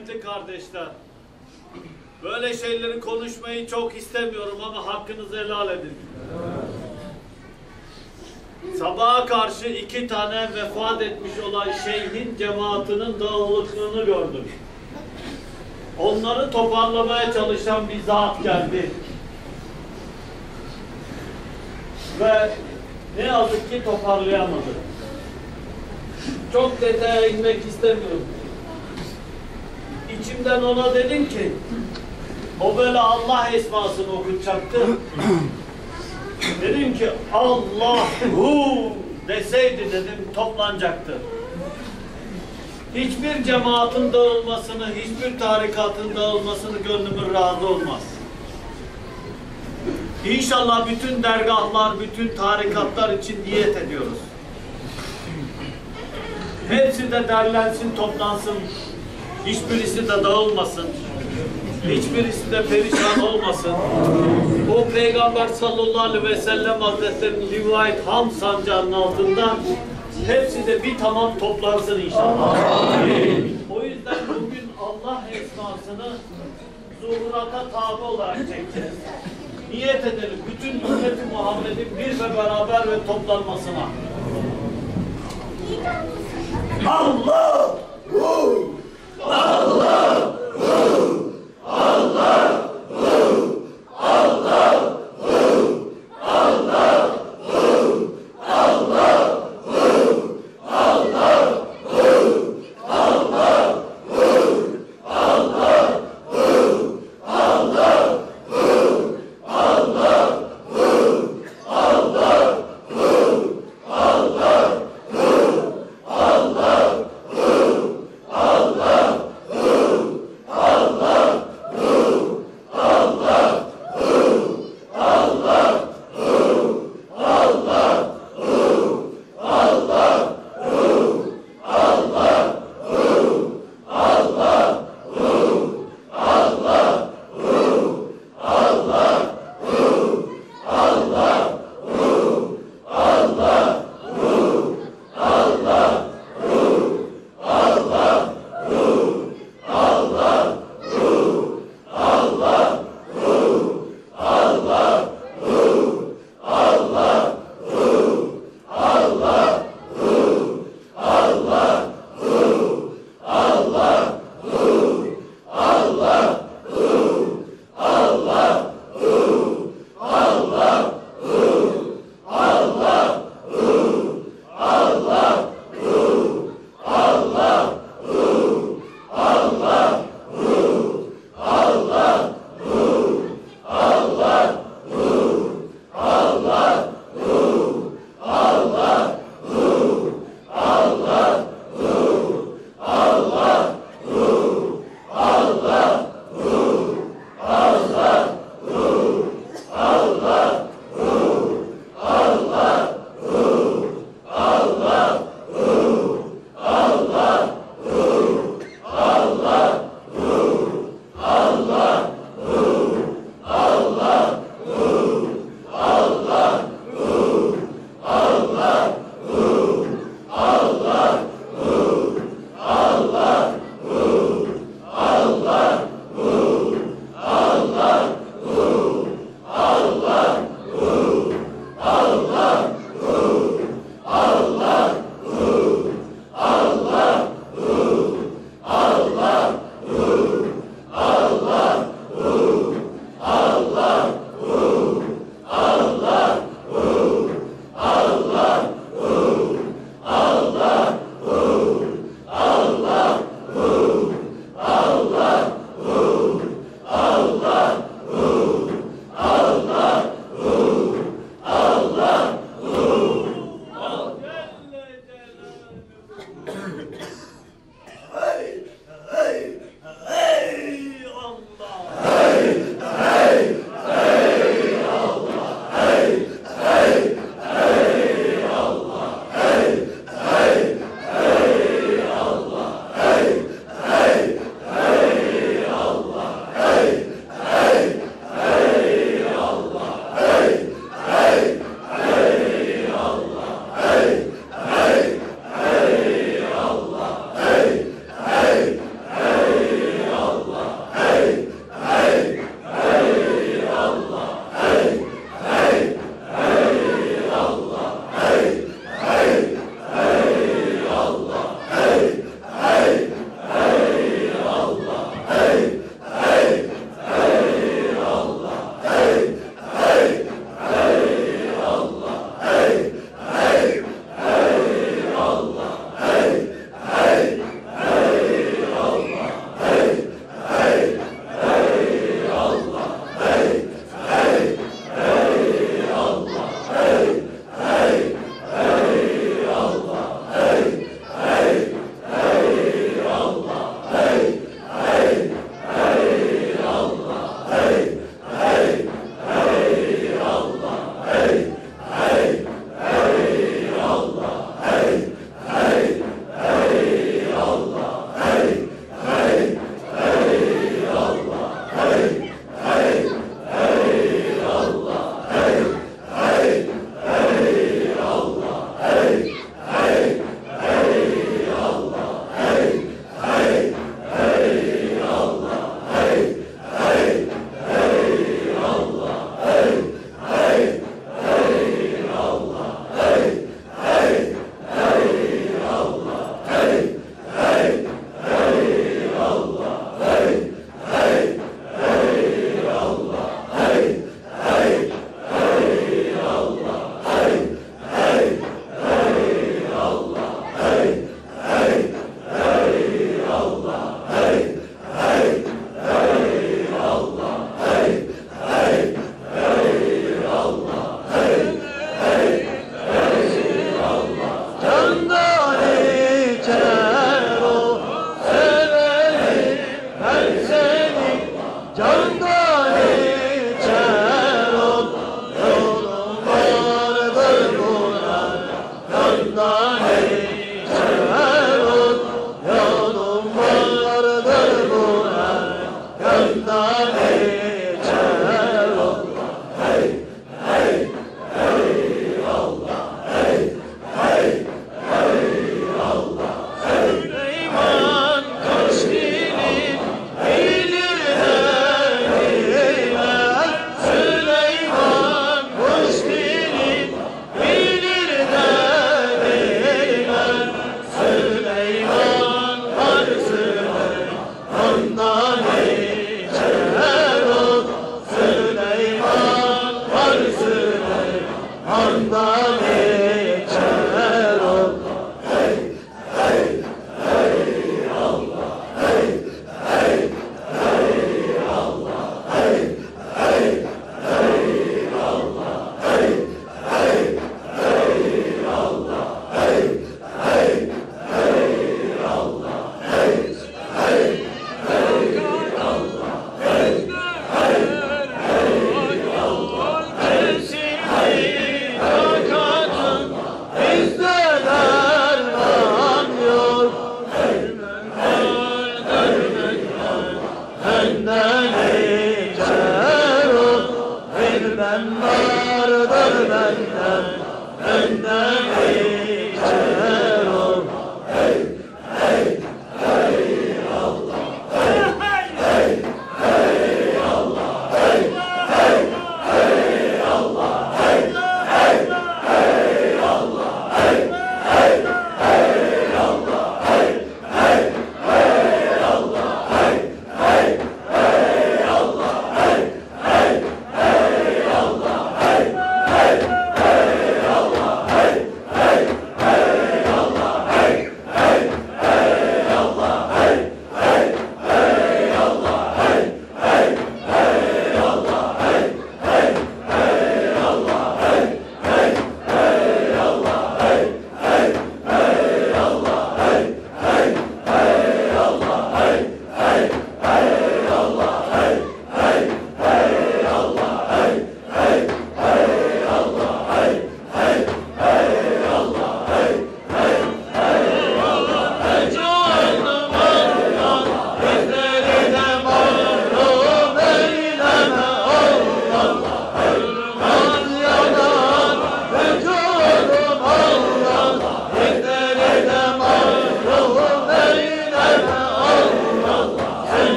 Kıymetli kardeşler, böyle şeyleri konuşmayı çok istemiyorum ama hakkınızı helal edin. Sabaha karşı 2 tane vefat etmiş olan şeyhin cemaatinin dağınıklığını gördüm. Onları toparlamaya çalışan bir zat geldi. Ve ne yazık ki toparlayamadı. Çok detaya inmek istemiyorum. İçimden ona dedim ki, o böyle Allah esmasını okutacaktı. Dedim ki Allahu deseydi dedim toplanacaktı. Hiçbir cemaatin dağılmasını, hiçbir tarikatın dağılmasını gönlümün razı olmaz. İnşallah bütün dergahlar, bütün tarikatlar için niyet ediyoruz. Hepsi de derlensin, toplansın. Hiçbirisi de dağılmasın. Hiçbirisi de perişan olmasın. O Peygamber sallallahu aleyhi ve sellem Hazretleri'nin rivayet ham sancağının altından hepsi de bir tamam toplansın inşallah. O yüzden bugün Allah esmasını zuhurata tabi olarak çekeceğiz. Niyet edelim bütün ümmeti Muhammed'in bir ve beraber ve toplanmasına. Allahu Allahu Allahu Allahu Allahu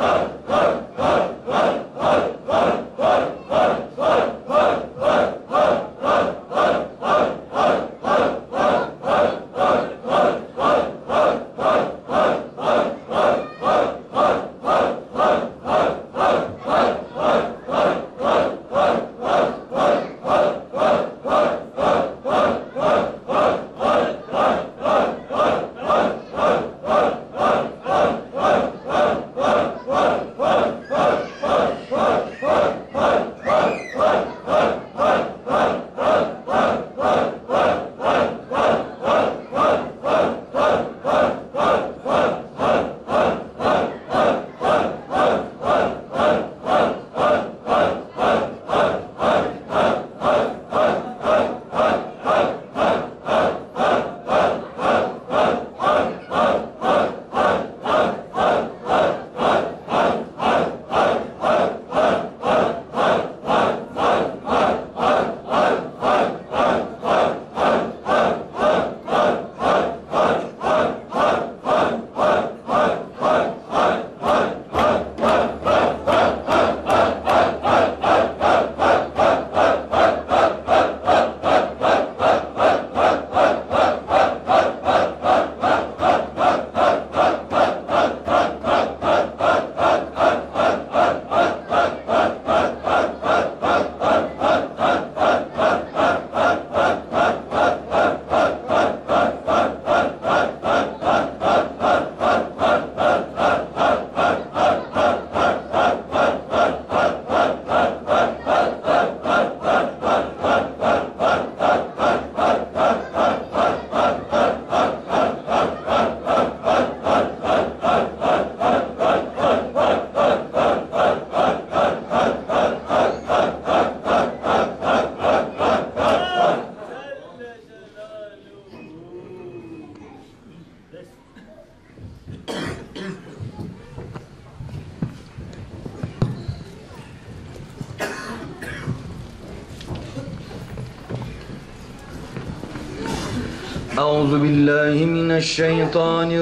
أعوذ بالله من الشيطان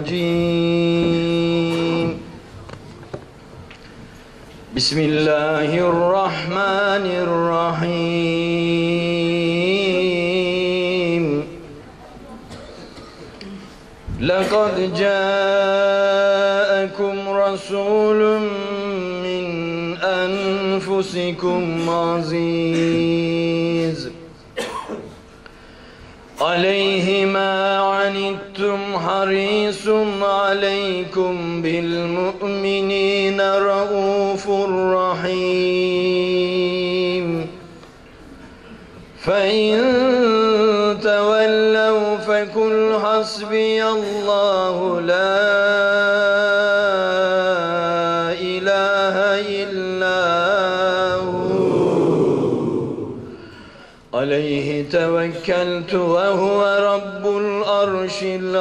الرجيم بسم الله الرحمن الرحيم لقد جاءكم رسول من أنفسكم عزيز عليه ما عنتم حريص عليكم بالمؤمنين رؤوف رحيم فإن تولوا فقل حسبي الله لا إله إلا هو عليه توكلت وهو رب العرش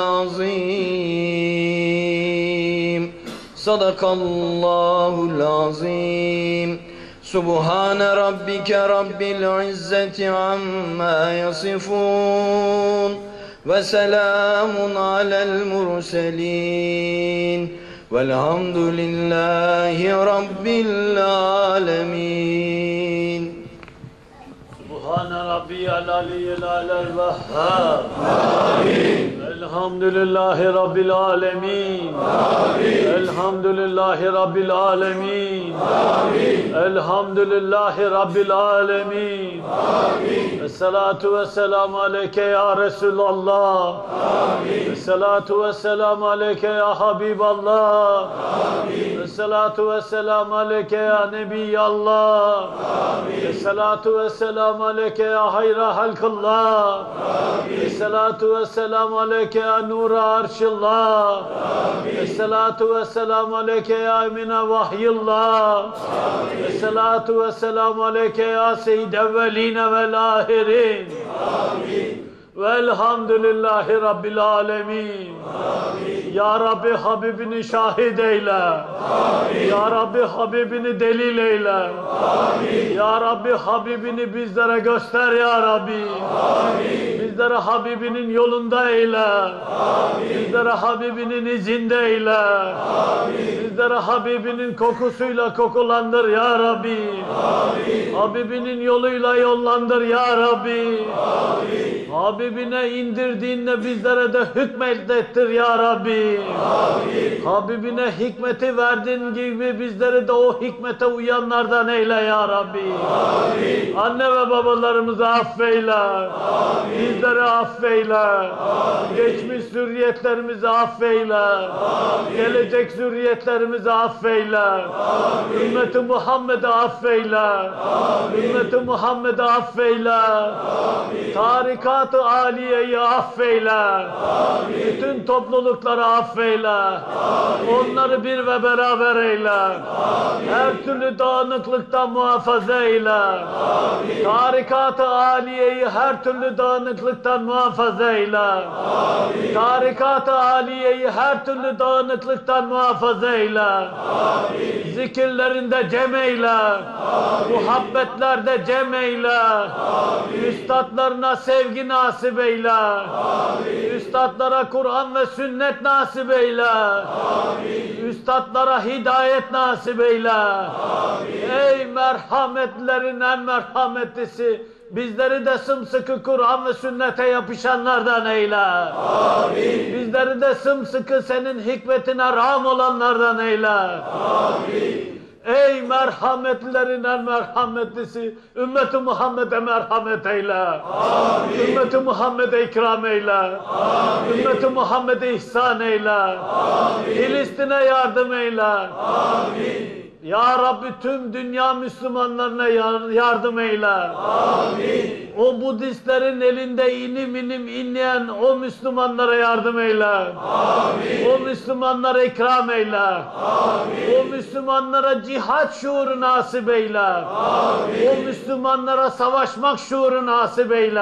العظيم صدق الله العظيم سبحان ربك رب العزة عما يصفون وسلام على المرسلين والحمد لله رب العالمين Subhane Rabbiyal Aliyyil Alel Vehhab. Elhamdülillahi Rabbil Alemin. Elhamdülillahi Rabbil Alemin. Elhamdülillahi Rabbil Alemin. Esselatu vesselamu aleyke ya Resulallah. Esselatu vesselamu aleyke ya Habiballah. Esselatu vesselamu aleyke ya Nebiyallah. Esselatu vesselamu aleyke ya hayra halkillah. Esselatu vesselamu aleyke ya nura arşillah. Esselatu vesselamu aleyke ya emine vahyillah. Esselatu vesselamu aleyke ya seyyid evveline vel ahirin. Velhamdülillahi Rabbil alemin. Ya Rabbi Habibini şahit eyle. Ya Rabbi Habibini delil eyle. Ya Rabbi Habibini bizlere göster ya Rabbi. Bizleri Habibinin yolunda eyle. Bizleri Habibinin izinde eyle. Bizleri Habibinin kokusuyla kokulandır ya Rabbi. Habibinin yoluyla yollandır ya Rabbi. Habibine indirdiğinde bizlere de hükmettir ya Rabbi. Habibine hikmeti verdiğin gibi bizleri de o hikmete uyanlardan eyle ya Rabbi. Anne ve babalarımızı affeyle. Bizleri affeyle. Geçmiş zürriyetlerimizi affeyle. Gelecek zürriyetlerimizi affeyle. Ümmeti Muhammed'i affeyle. Ümmeti Muhammed'i affeyle. Tarikat-ı Aliye'yi affeyle. Bütün toplulukları affeyle. Onları bir ve beraber eyle. Her türlü dağınıklıktan muhafaza eyle. Tarikat-ı Aliye'yi her türlü dağınıklıktan muhafaza eyle. Tarikat-ı Aliye'yi her türlü dağınıklıktan muhafaza eyle. Zikirlerinde cem eyle. Muhabbetlerde cem eyle. Üstadlarına sevgi nasip eyle. Üstadlara Kur'an ve sünnet nasip eyle. Üstadlara hidayet nasip eyle. Ey merhametlerin en merhametlisi, bizleri de sımsıkı Kur'an ve sünnete yapışanlardan eyle. Bizleri de sımsıkı senin hikmetine rağm olanlardan eyle. Ey merhametlerin en merhametlisi, ümmeti Muhammed'e merhamet eyle. Ümmeti Muhammed'e ikram eyle. Ümmeti Muhammed'e ihsan eyle. Filistin'e yardım eyle. Ya Rabbi tüm dünya Müslümanlarına yardım eyle. Amin. O Budistlerin elinde inim inim inleyen o Müslümanlara yardım eyle. Amin. O Müslümanlara ikram eyle. Amin. O Müslümanlara cihat şuuru nasip eyle. Amin. O Müslümanlara savaşmak şuuru nasip eyle.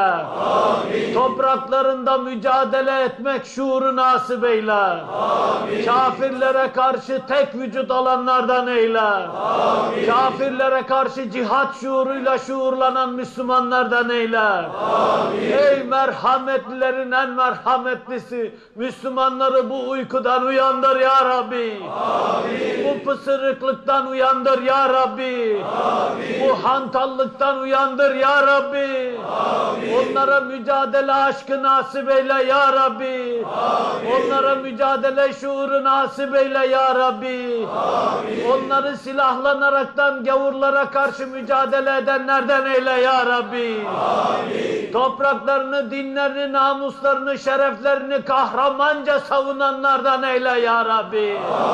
Amin. Topraklarında mücadele etmek şuuru nasip eyle. Amin. Kafirlere karşı tek vücut alanlardan eyle. Amin. Kafirlere karşı cihat şuuruyla şuurlanan Müslümanlardan eyle. Amin. Ey merhametlilerin en merhametlisi, Müslümanları bu uykudan uyandır ya Rabbi. Amin. Bu pısırıklıktan uyandır ya Rabbi. Amin. Bu hantallıktan uyandır ya Rabbi. Amin. Onlara mücadele aşkı nasip eyle ya Rabbi. Amin. Onlara mücadele şuuru nasip eyle ya Rabbi. Amin. Onları silahlanaraktan gavurlara karşı mücadele edenlerden eyle ya Rabbi. Amin. Topraklarını, dinlerini, namuslarını, şereflerini kahramanca savunanlardan eyle ya Rabbi.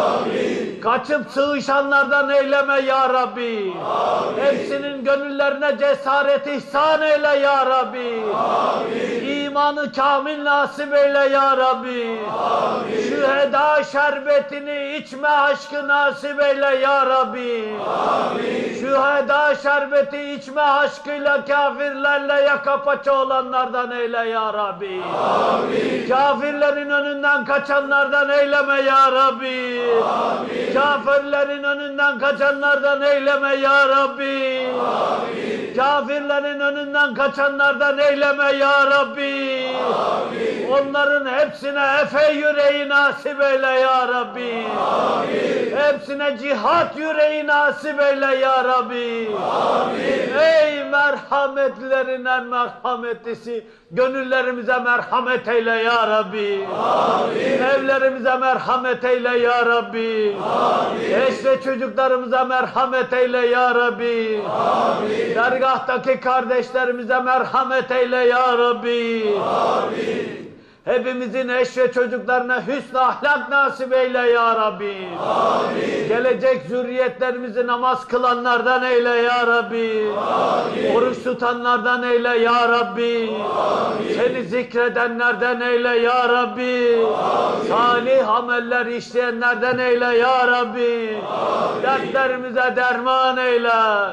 Amin. Kaçıp sığışanlardan eyleme ya Rabbi. Amin. Hepsinin gönüllerine cesaret ihsan eyle ya Rabbi. Amin. İmanı kamil nasip eyle ya Rabbi. Amin. Şüheda şerbetini içme aşkı nasip eyle ya Rabbi. Amin. Şüheda şerbeti içme aşkıyla kafirlerle yaka paça olanlardan eyle ya Rabbi. Amin. Kafirlerin önünden kaçanlardan eyleme ya Rabbi. Amin. Kafirlerin önünden kaçanlardan eyleme ya Rabbi. Amin. Kafirlerin önünden kaçanlardan eyleme ya Rabbi. Amin. Onların hepsine efe yüreği nasip eyle ya Rabbi. Amin. Hepsine cihat yüreği nasip eyle ya Rabbi. Amin. Ey merhametlerin en merhametlisi, gönüllerimize merhamet eyle ya Rabbi. Amin. Evlerimize merhamet eyle ya Rabbi. Amin. Eş ve çocuklarımıza merhamet eyle ya Rabbi. Amin. Dergahtaki kardeşlerimize merhamet eyle ya Rabbi. Amin. Hepimizin eş ve çocuklarına hüsnü ahlak nasip eyle ya Rabbi. Amin. Gelecek zürriyetlerimizi namaz kılanlardan eyle ya Rabbi. Amin. Oruç tutanlardan eyle ya Rabbi. Amin. Seni zikredenlerden eyle ya Rabbi. Amin. Salih ameller işleyenlerden eyle ya Rabbi. Amin. Dertlerimize derman eyle.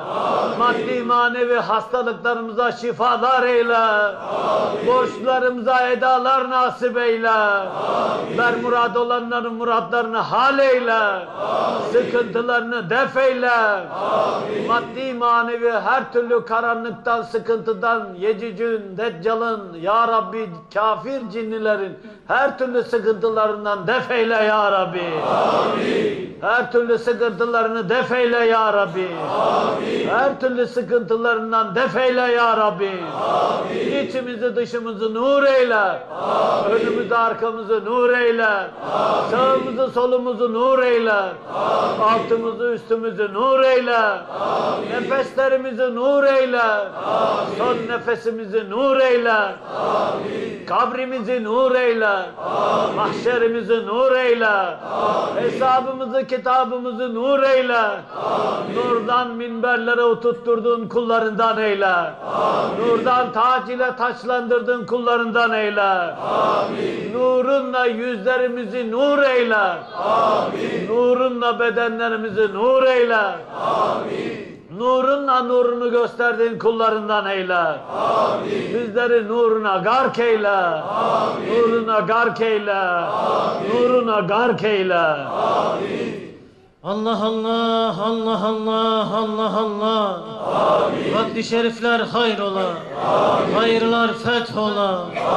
Maddi manevi hastalıklarımıza şifalar eyle. Borçlarımıza edalar nasip eyle. Bermurad olanların muradlarını hal eyle. Sıkıntılarını def eyle. Maddi manevi her türlü karanlıktan, sıkıntıdan, Yecücün, Deccal'ın, Ya Rabbi kafir cinnilerin her türlü sıkıntılarından def eyle Ya Rabbi. Amin. Her türlü sıkıntılarını def eyle Ya Rabbi. Amin. Her türlü sıkıntılarından def eyle Ya Rabbi. Amin. İçimizi dışımızı nur eyle. Amin. Önümüzü arkamızı nur eyle. Amin. Sağımızı solumuzu nur eyle. Amin. Altımızı üstümüzü nur eyle. Amin. Nefeslerimizi nur eyle. Amin. Son nefesimizi nur eyle. Amin. Kabrimizi nur eyle. Amin. Mahşerimizi nur eyle. Amin. Hesabımızı, kitabımızı nur eyle. Amin. Nurdan minberlere oturtturdun kullarından eyle. Amin. Nurdan taç ile taçlandırdın kullarından eyle. Amin. Nurunla yüzlerimizi nur eyle. Amin. Nurunla bedenlerimizi nur eyle. Amin. Nurunla nurunu gösterdiğin kullarından eyle. Amin. Bizleri nuruna gark eyle. Amin. Nuruna gark eyle. Amin. Nuruna gark eyle. Amin. Allah Allah, Allah Allah, Allah Allah. Vakti şerifler hayrola. Amin. Hayırlar fethola.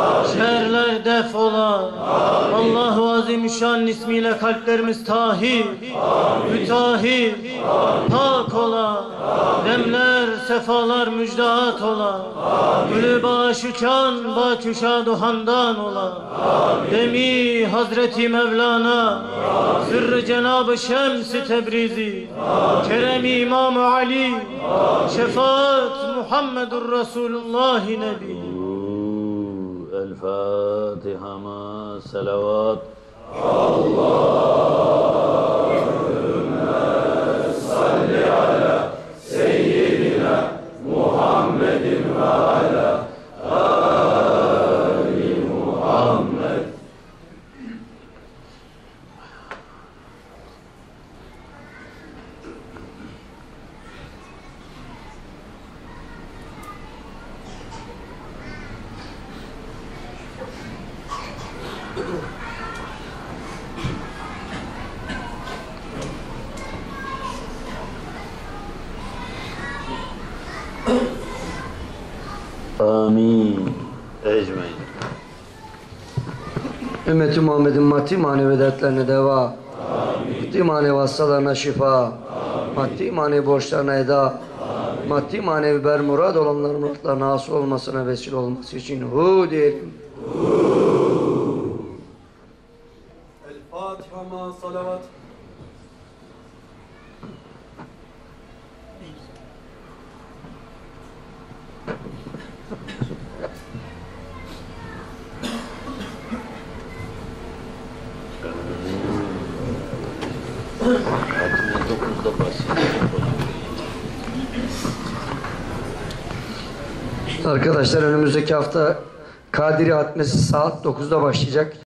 Şerler defola. Allahu Azimüşşan ismiyle kalplerimiz tahir, mütahhir, pak ola. Demler, sefalar müjdat ola. Gülü başuçan, başuşa duhandan ola. Demi Hazreti Mevlana, sırrı Cenab-ı Şems Tebrizi, Kerem İmam Ali, şefaat Muhammedur Resulullah Nebi. El Fatiha ma selavat. Salli ala seyyidina Muhammedin ve ala Ali Muhammed. Amin. Ecmaîn. Ümmeti Muhammed'in maddi manevi dertlerine deva, maddi manevi hastalarına şifa, maddi manevi borçlarına eda, maddi manevi bermurad olanların muratlarına hasıl olmasına vesile olması için hu diyelim. El Fatiha ma salavat. Arkadaşlar önümüzdeki hafta Kadiri Hatmesi saat 9'da başlayacak.